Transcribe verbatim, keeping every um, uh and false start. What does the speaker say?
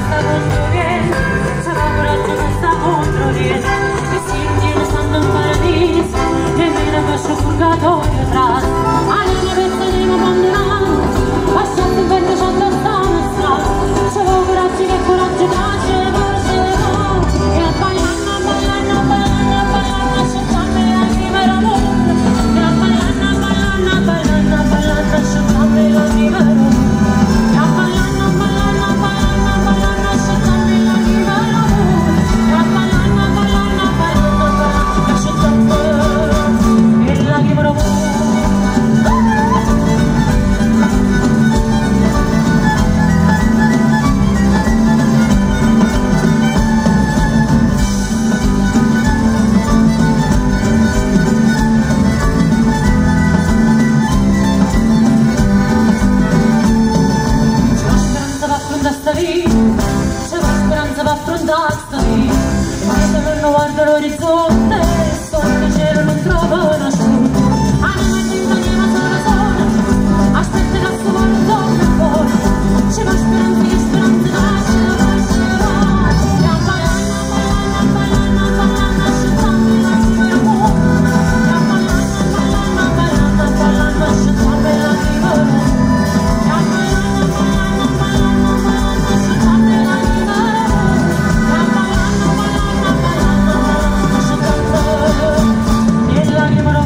Guardo l'orizzonte, sotto il cielo non trovo una scelta. Anima in vita, anima sola sola, aspetta la sua volontà un po'. Ci va speranza, che speranza nasce, nasce, va. E a ballare, a ballare, a ballare, scegliamo la prima amore. E a ballare, a ballare, a ballare, scegliamo la prima amore. E a ballare, a ballare, a ballare, scegliamo la prima amore. E a ballare, a ballare, a ballare, e la rimarrò.